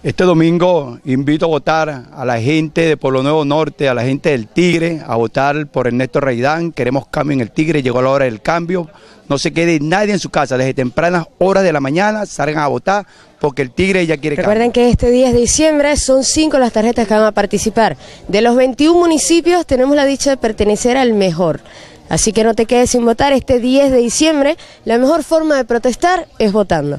Este domingo invito a votar a la gente de Pueblo Nuevo Norte, a la gente del Tigre, a votar por Ernesto Reidán. Queremos cambio en el Tigre, llegó la hora del cambio. No se quede nadie en su casa, desde tempranas horas de la mañana salgan a votar porque el Tigre ya quiere cambio. Recuerden que este 10 de diciembre son 5 las tarjetas que van a participar. De los 21 municipios tenemos la dicha de pertenecer al mejor. Así que no te quedes sin votar este 10 de diciembre. La mejor forma de protestar es votando.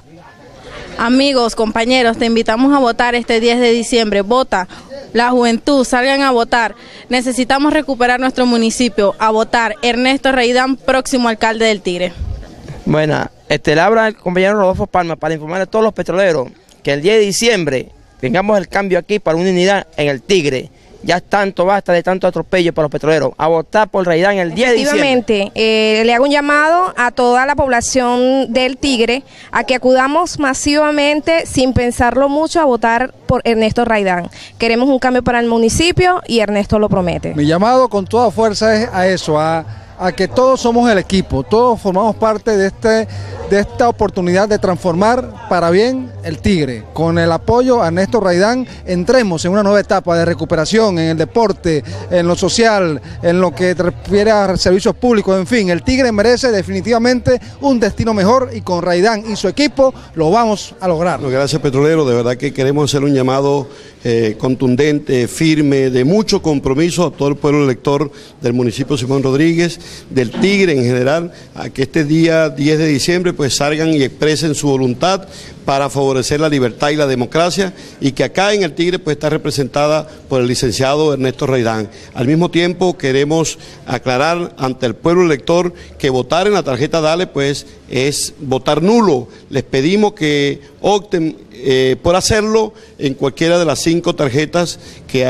Amigos, compañeros, te invitamos a votar este 10 de diciembre. Vota, la juventud, salgan a votar. Necesitamos recuperar nuestro municipio. A votar, Ernesto Reidán, próximo alcalde del Tigre. Bueno, le habla el compañero Rodolfo Palma para informar a todos los petroleros que el 10 de diciembre tengamos el cambio aquí para una unidad en el Tigre. Ya tanto basta de tanto atropello para los petroleros. A votar por Reidán el 10 de diciembre. Efectivamente, le hago un llamado a toda la población del Tigre a que acudamos masivamente, sin pensarlo mucho, a votar por Ernesto Reidán. Queremos un cambio para el municipio y Ernesto lo promete. Mi llamado con toda fuerza es a eso, a que todos somos el equipo, todos formamos parte de esta oportunidad de transformar para bien el Tigre. Con el apoyo a Ernesto Reidán entremos en una nueva etapa de recuperación en el deporte, en lo social, en lo que refiere a servicios públicos, en fin, el Tigre merece definitivamente un destino mejor y con Reidán y su equipo lo vamos a lograr. Bueno, gracias petrolero, de verdad que queremos hacer un llamado contundente, firme, de mucho compromiso a todo el pueblo elector del municipio Simón Rodríguez, del Tigre en general, a que este día 10 de diciembre pues salgan y expresen su voluntad para favorecer la libertad y la democracia, y que acá en el Tigre pues está representada por el licenciado Ernesto Reidán. Al mismo tiempo queremos aclarar ante el pueblo elector que votar en la tarjeta Dale pues es votar nulo. Les pedimos que opten por hacerlo en cualquiera de las 5 tarjetas que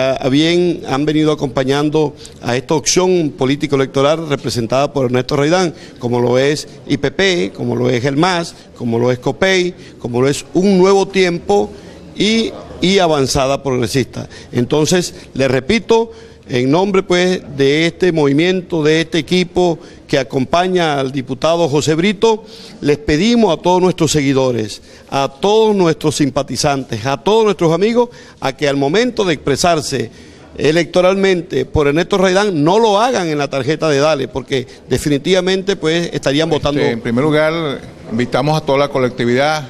han venido acompañando a esta opción político-electoral representada por Ernesto Reidán, como lo es IPP, como lo es el MAS, como lo es COPEI, como lo es Un Nuevo Tiempo y Avanzada Progresista. Entonces, les repito, en nombre pues de este movimiento, de este equipo que acompaña al diputado José Brito, les pedimos a todos nuestros seguidores, a todos nuestros simpatizantes, a todos nuestros amigos, a que al momento de expresarse electoralmente por Ernesto Reidán no lo hagan en la tarjeta de Dale, porque definitivamente pues estarían votando. En primer lugar, invitamos a toda la colectividad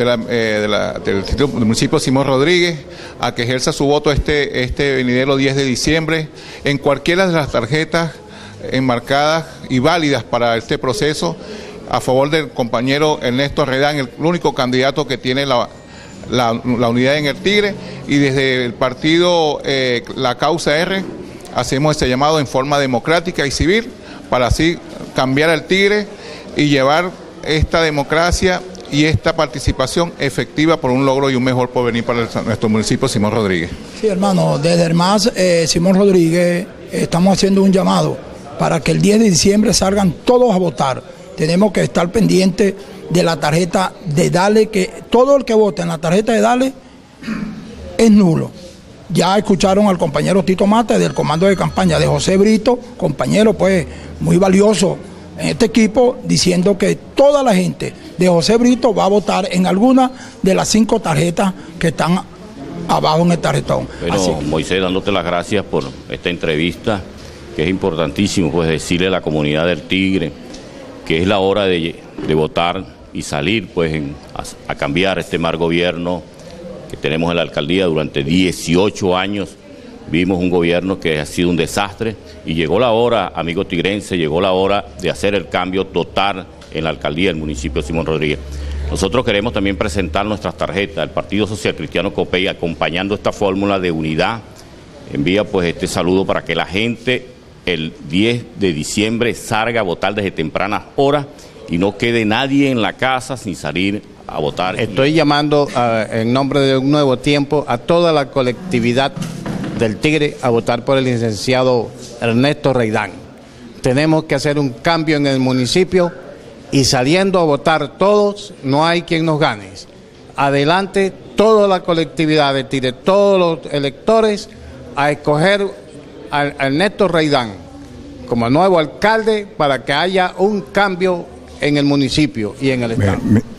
del municipio Simón Rodríguez a que ejerza su voto este venidero 10 de diciembre en cualquiera de las tarjetas enmarcadas y válidas para este proceso, a favor del compañero Ernesto Reidán, el único candidato que tiene la unidad en el Tigre, y desde el partido La Causa R hacemos este llamado en forma democrática y civil para así cambiar el Tigre y llevar esta democracia y esta participación efectiva por un logro y un mejor porvenir para nuestro municipio Simón Rodríguez. Sí, hermano, desde el MAS Simón Rodríguez estamos haciendo un llamado para que el 10 de diciembre salgan todos a votar. Tenemos que estar pendientes de la tarjeta de Dale, que todo el que vote en la tarjeta de Dale es nulo. Ya escucharon al compañero Tito Mata del comando de campaña de José Brito, compañero pues muy valioso en este equipo, diciendo que toda la gente de José Brito va a votar en alguna de las 5 tarjetas que están abajo en el tarjetón. Bueno, Moisés, dándote las gracias por esta entrevista, que es importantísimo pues decirle a la comunidad del Tigre que es la hora de votar y salir pues a cambiar este mal gobierno que tenemos en la alcaldía. Durante 18 años vimos un gobierno que ha sido un desastre, y llegó la hora, amigos tigrenses, llegó la hora de hacer el cambio total en la alcaldía del municipio Simón Rodríguez. Nosotros queremos también presentar nuestras tarjetas. El Partido Social Cristiano COPEI, acompañando esta fórmula de unidad, envía pues este saludo para que la gente el 10 de diciembre salga a votar desde tempranas horas y no quede nadie en la casa sin salir a votar. Estoy llamando en nombre de Un Nuevo Tiempo a toda la colectividad del Tigre a votar por el licenciado Ernesto Reidán. Tenemos que hacer un cambio en el municipio y saliendo a votar todos, no hay quien nos gane. Adelante toda la colectividad del Tigre, todos los electores a escoger a Ernesto Reidán como nuevo alcalde para que haya un cambio en el municipio y en el estado.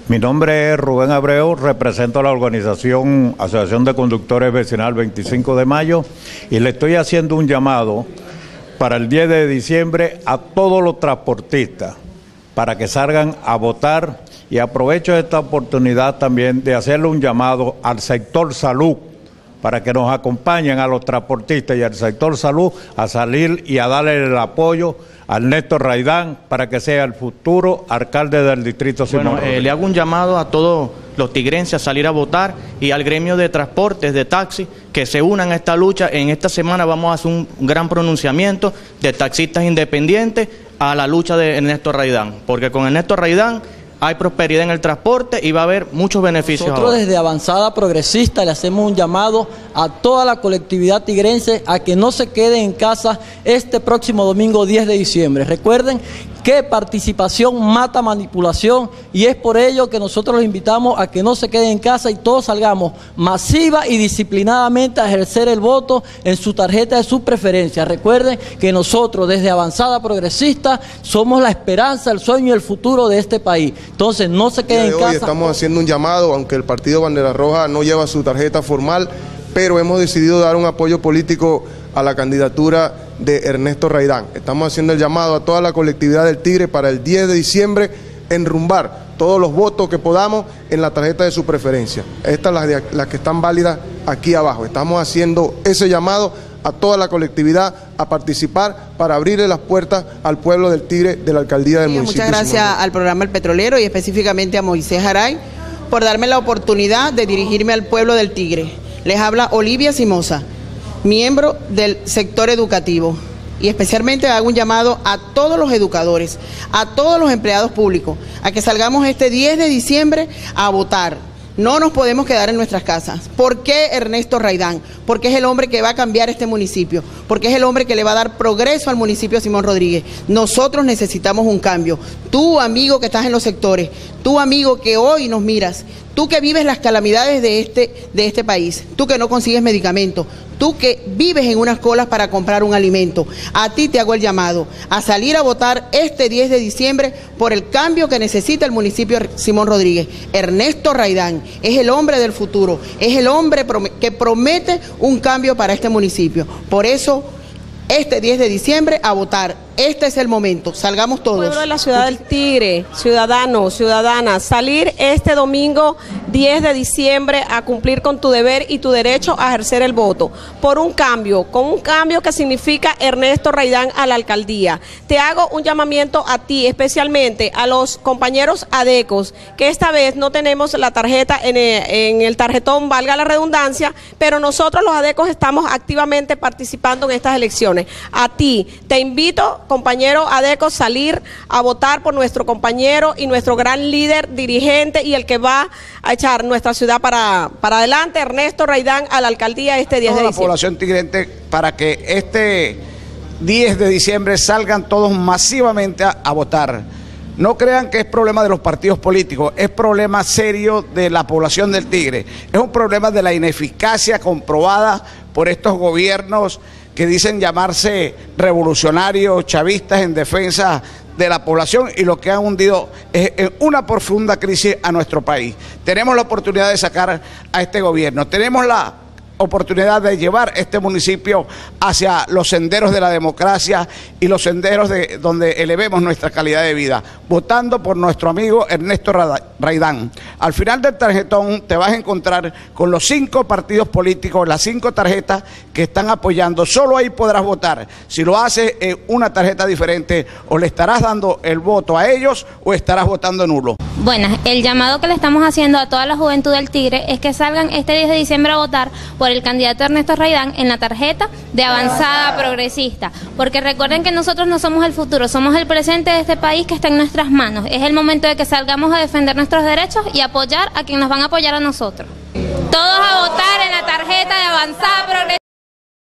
Mi nombre es Rubén Abreu, represento a la organización Asociación de Conductores Vecinal 25 de Mayo y le estoy haciendo un llamado para el 10 de diciembre a todos los transportistas para que salgan a votar, y aprovecho esta oportunidad también de hacerle un llamado al sector salud para que nos acompañen a los transportistas y al sector salud a salir y a darle el apoyo a Ernesto Raidán para que sea el futuro alcalde del distrito Simón Rodríguez. Le hago un llamado a todos los tigrenses a salir a votar y al gremio de transportes, de taxi, que se unan a esta lucha. En esta semana vamos a hacer un gran pronunciamiento de taxistas independientes a la lucha de Ernesto Raidán, porque con Ernesto Raidán hay prosperidad en el transporte y va a haber muchos beneficios. Nosotros desde Avanzada Progresista le hacemos un llamado a toda la colectividad tigrense a que no se queden en casa este próximo domingo 10 de diciembre. Recuerden que participación mata manipulación, y es por ello que nosotros los invitamos a que no se queden en casa y todos salgamos masiva y disciplinadamente a ejercer el voto en su tarjeta de su preferencia. Recuerden que nosotros desde Avanzada Progresista somos la esperanza, el sueño y el futuro de este país. Entonces no se queden en casa. Hoy estamos haciendo un llamado, aunque el partido Bandera Roja no lleva su tarjeta formal, pero hemos decidido dar un apoyo político a la candidatura de Ernesto Raidán. Estamos haciendo el llamado a toda la colectividad del Tigre para el 10 de diciembre enrumbar todos los votos que podamos en la tarjeta de su preferencia. Estas las que están válidas aquí abajo. Estamos haciendo ese llamado a toda la colectividad a participar para abrirle las puertas al pueblo del Tigre de la alcaldía del municipio. Muchas gracias al programa El Petrolero y específicamente a Moisés Jaray por darme la oportunidad de dirigirme al pueblo del Tigre. Les habla Olivia Simosa, miembro del sector educativo, y especialmente hago un llamado a todos los educadores, a todos los empleados públicos, a que salgamos este 10 de diciembre a votar. No nos podemos quedar en nuestras casas. ¿Por qué Ernesto Raidán? Porque es el hombre que va a cambiar este municipio, porque es el hombre que le va a dar progreso al municipio Simón Rodríguez. Nosotros necesitamos un cambio. Tú, amigo que estás en los sectores, tú, amigo que hoy nos miras, tú que vives las calamidades de este país, tú que no consigues medicamentos, tú que vives en unas colas para comprar un alimento, a ti te hago el llamado a salir a votar este 10 de diciembre por el cambio que necesita el municipio Simón Rodríguez. Ernesto Raidán es el hombre del futuro, es el hombre que promete un cambio para este municipio. Por eso, este 10 de diciembre a votar. Este es el momento, salgamos todos. Pueblo de la ciudad del Tigre, ciudadanos, ciudadanas, salir este domingo 10 de diciembre a cumplir con tu deber y tu derecho a ejercer el voto, por un cambio, con un cambio que significa Ernesto Raidán a la alcaldía. Te hago un llamamiento a ti, especialmente a los compañeros adecos, que esta vez no tenemos la tarjeta en el tarjetón, valga la redundancia, pero nosotros los adecos estamos activamente participando en estas elecciones. A ti, te invito, compañero adeco, salir a votar por nuestro compañero y nuestro gran líder, dirigente y el que va a echar nuestra ciudad para adelante, Ernesto Raidán a la alcaldía este 10 de diciembre. La población tigrense para que este 10 de diciembre salgan todos masivamente a votar. No crean que es problema de los partidos políticos, es problema serio de la población del Tigre. Es un problema de la ineficacia comprobada por estos gobiernos que dicen llamarse revolucionarios, chavistas en defensa de la población, y lo que han hundido es en una profunda crisis a nuestro país. Tenemos la oportunidad de sacar a este gobierno, tenemos la oportunidad de llevar este municipio hacia los senderos de la democracia y los senderos de donde elevemos nuestra calidad de vida, votando por nuestro amigo Ernesto Raidán. Al final del tarjetón te vas a encontrar con los 5 partidos políticos, las 5 tarjetas que están apoyando. Solo ahí podrás votar. Si lo haces en una tarjeta diferente, o le estarás dando el voto a ellos o estarás votando nulo. Bueno, el llamado que le estamos haciendo a toda la juventud del Tigre es que salgan este 10 de diciembre a votar por el candidato Ernesto Raidán en la tarjeta de Avanzada Progresista, porque recuerden que nosotros no somos el futuro, somos el presente de este país que está en nuestras manos. Es el momento de que salgamos a defender nuestros derechos y apoyar a quienes nos van a apoyar a nosotros. Todos a votar en la tarjeta de Avanzada Progresista.